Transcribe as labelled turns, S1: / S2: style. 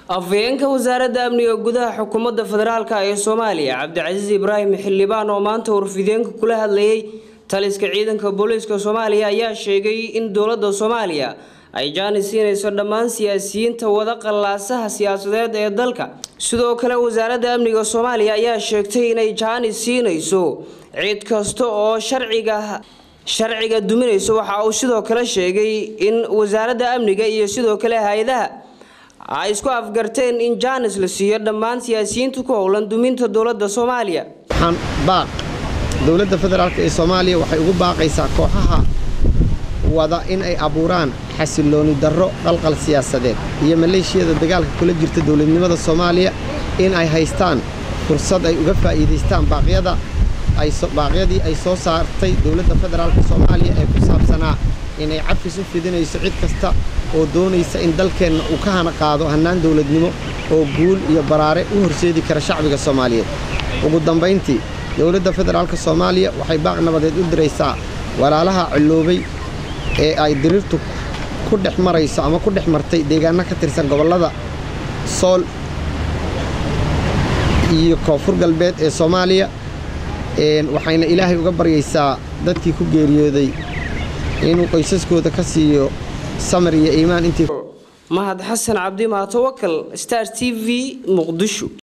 S1: afhayeenka wasaaradda amniga gudaha xukuumadda federaalka ee Soomaaliya Cabdicasiis Ibraahim Xildhibaan oo maanta warfideenka kula hadlayay taliska ciidanka booliiska Soomaaliya ayaa sheegay in dawladda Soomaaliya ay jaanisiinayso dhammaan siyaasiyiinta wada qalaasaha siyaasadeed ee dalka sidoo kale wasaaradda amniga Soomaaliya ayaa sheegtay in ay jaanisiinayso cid kasta oo sharciga duminayso waxa uu sidoo kale sheegay in wasaaradda amniga iyo sidoo kale hay'adaha ay isku afgarteen in jaanis la siiyo dhammaan siyaasiyiinta ku howlan duminta dawladda Soomaaliya
S2: dawladda federaalka ee Soomaaliya waxay ugu baaqaysaa kooxaha wada in ay abuuraan xasilooni darro qalqal siyaasadeed iyo maleeshiyada dagaalka kula jirta dawladnimada Soomaaliya in ay haystaan fursad ay uga faa'iideystaan baaqyadii ay soo saartay dawladda federaalka Soomaaliya ee ku saabsanaa inay cafis u fidinayso cid kasta oo doonaysa in dalkeenna uu ka hana qaado hannaan dawladnimo oo guul iyo baraare u horseedi kara shacbiga Soomaaliyeed ugu dambeyntii dawladda federaalka Soomaaliya waxay baaq nabadeed u diraysaa walaalaha ciloobay ee ay dirirtu ku dhex marayso ama ku dhex martay deegaano ka tirsan gobolada Sool iyo Koonfur Galbeed ee Soomaaliya waxayna Ilaahay uga baryaysaa dadkii ku geeriyooday inuu qoysaskooda ka siiyo samir iyo iimaan intii
S1: Mahad Xasan Cabdi ma tawakkal Star TV Muqdisho.